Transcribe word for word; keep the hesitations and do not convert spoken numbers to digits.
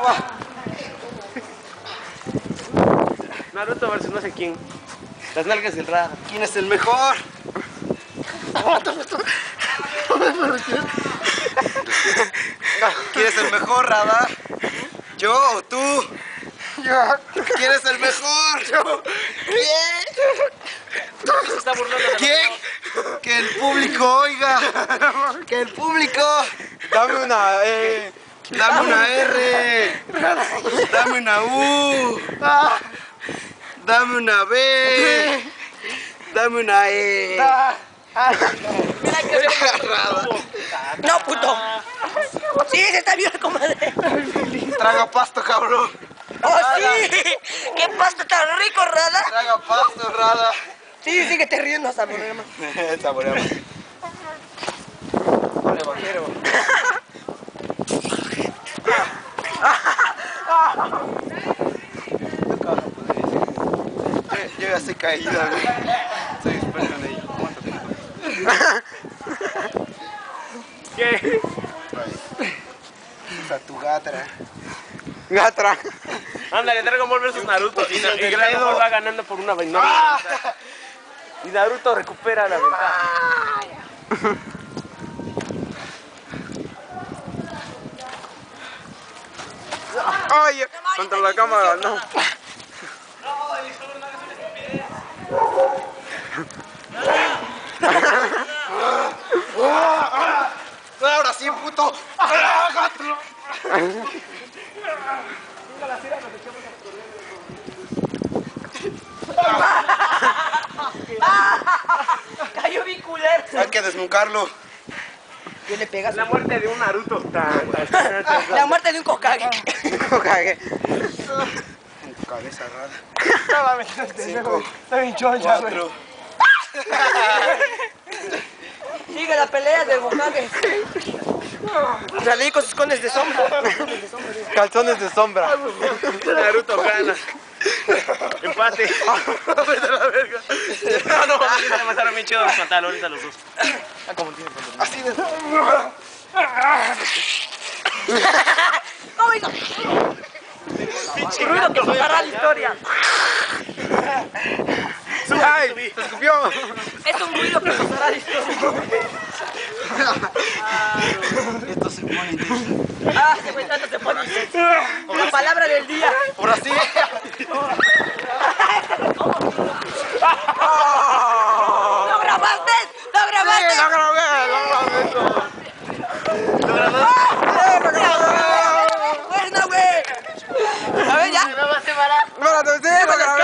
Naruto versus no sé quién. Las nalgas del Rada. ¿Quién es el mejor? ¿Quién es el mejor, Rada? ¿Yo o tú? Yo. ¿Quién es el mejor? Yo. ¿Quién? Se está burlando de ¿Quién? Que el público oiga. Que el público. Dame una E. Dame una R. Dame una U. Dame una B. Dame una E. Mira que Rada. no, puto. Sí, se está viendo, comadre. Traga pasto, cabrón. ¡Oh, sí! ¡Qué pasta tan rico, Rada! Traga pasto, Rada. Sí, síguete riendo, saboreamos. Saboreamos. Ole, vaquero. Yo ya estoy caído, güey. Soy experto en ello. Aguántate. ¿Qué? Usa tu gatra. Gatra. Ándale, Dragon Ball versus Naruto. Y, Na- y Dragon Ball va ganando por una ventaja. Y Naruto recupera la ventaja. Ay, contra la cámara, no. Ahora sí, puto. Cayó mi culero. Hay que desnucarlo. ¿Qué le pegas? La muerte de un Naruto. Tan, tan, tan, tan. La muerte de un Hokage. Cagué. En tu cabeza, Rada. Cinco. Está bien choncha, güey. Cuatro. Sigue la pelea del Hokage. Salí con sus cones de sombra. Calzones de sombra. Naruto gana. Empate. Vete a la verga. No, no, se me pasaron bien chidos los pantalones a los dos. Así de. ¿Cómo hizo? Ruido que pasará la historia. ¡Ay! ¡Se escupió! Es un ruido que pasará la historia. Esto se pone intenso. Ah, se me trata, se pone intenso. La palabra del día. Ahora sí. ¡Lo grabaste! ¡Lo grabaste! ¡Lo grabé! ¡Lo grabé eso! ¿Lo grabaste? ¡Bueno, güey! A ver, ya. Espérate, sí, lo grabé.